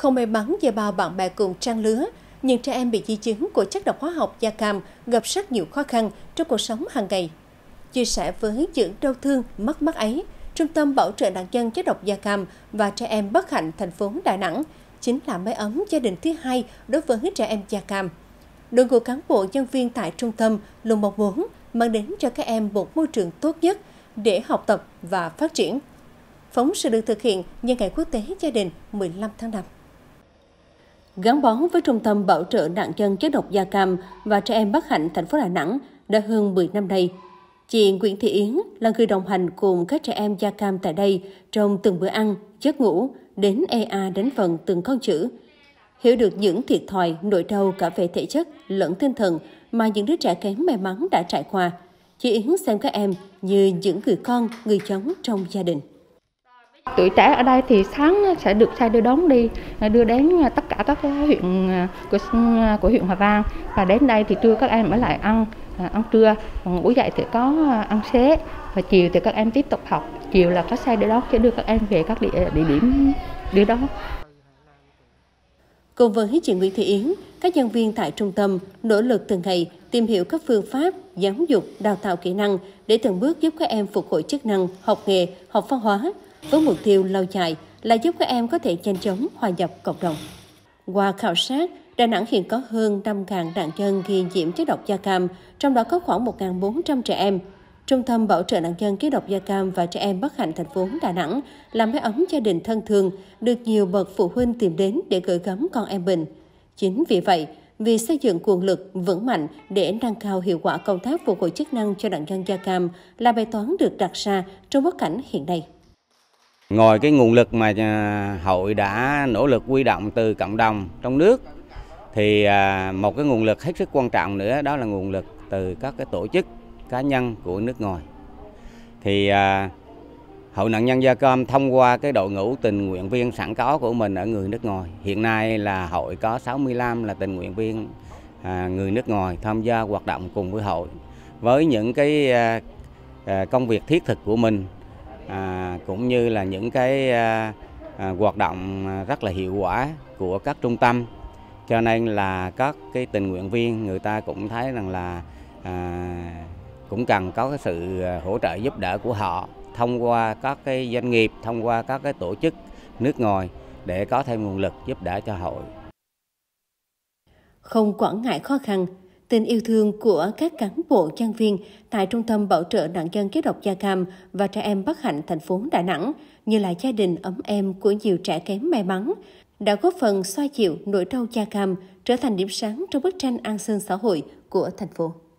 Không may mắn về bao bạn bè cùng trang lứa, những trẻ em bị di chứng của chất độc hóa học da cam gặp rất nhiều khó khăn trong cuộc sống hàng ngày. Chia sẻ với những đau thương, mất mát ấy, Trung tâm Bảo trợ nạn nhân chất độc da cam và trẻ em bất hạnh thành phố Đà Nẵng chính là mái ấm gia đình thứ hai đối với trẻ em da cam. Đội ngũ cán bộ nhân viên tại trung tâm luôn mong muốn mang đến cho các em một môi trường tốt nhất để học tập và phát triển. Phóng sự được thực hiện nhân ngày quốc tế gia đình 15 tháng 5. Gắn bó với Trung tâm Bảo trợ nạn nhân chất độc da cam và trẻ em bất hạnh thành phố Đà Nẵng đã hơn 10 năm nay. Chị Nguyễn Thị Yến là người đồng hành cùng các trẻ em da cam tại đây trong từng bữa ăn, giấc ngủ, đến đánh vần từng con chữ. Hiểu được những thiệt thòi, nỗi đau cả về thể chất lẫn tinh thần mà những đứa trẻ kém may mắn đã trải qua, chị Yến xem các em như những người con, người cháu trong gia đình. Tuổi trẻ ở đây thì sáng sẽ được xe đưa đón đi, đưa đến tất cả các huyện của huyện Hòa Vang, và đến đây thì trưa các em ở lại ăn trưa, còn buổi dậy thì có ăn xế, và chiều thì các em tiếp tục học, chiều là có xe đưa đón sẽ đưa các em về các địa điểm đưa đón. Cùng với chị Nguyễn Thị Yến, các nhân viên tại trung tâm nỗ lực từng ngày tìm hiểu các phương pháp giáo dục, đào tạo kỹ năng để từng bước giúp các em phục hồi chức năng, học nghề, học văn hóa, với mục tiêu lâu dài là giúp các em có thể nhanh chóng hòa nhập cộng đồng. Qua khảo sát, Đà Nẵng hiện có hơn 5.000 nạn nhân nghi nhiễm chất độc da cam, trong đó có khoảng 1.400 trẻ em. Trung tâm Bảo trợ nạn nhân chất độc da cam và trẻ em bất hạnh thành phố Đà Nẵng là mái ấm gia đình thân thương, được nhiều bậc phụ huynh tìm đến để gửi gắm con em mình. Chính vì vậy, vì xây dựng nguồn lực vững mạnh để nâng cao hiệu quả công tác phục hồi chức năng cho nạn nhân da cam là bài toán được đặt ra trong bối cảnh hiện nay. Ngoài cái nguồn lực mà hội đã nỗ lực huy động từ cộng đồng trong nước, thì một cái nguồn lực hết sức quan trọng nữa đó là nguồn lực từ các cái tổ chức cá nhân của nước ngoài. Thì Hội nạn nhân da cam thông qua cái đội ngũ tình nguyện viên sẵn có của mình ở người nước ngoài. Hiện nay là hội có 65 là tình nguyện viên người nước ngoài tham gia hoạt động cùng với hội. Với những cái công việc thiết thực của mình, cũng như là những cái hoạt động rất là hiệu quả của các trung tâm, cho nên là các cái tình nguyện viên người ta cũng thấy rằng là cũng cần có cái sự hỗ trợ giúp đỡ của họ thông qua các cái doanh nghiệp, thông qua các cái tổ chức nước ngoài để có thêm nguồn lực giúp đỡ cho hội. Không quản ngại khó khăn, tình yêu thương của các cán bộ nhân viên tại Trung tâm Bảo trợ nạn nhân chất độc da cam và trẻ em bất hạnh thành phố Đà Nẵng, như là gia đình ấm êm của nhiều trẻ kém may mắn, đã góp phần xoa dịu nỗi đau da cam, trở thành điểm sáng trong bức tranh an sinh xã hội của thành phố.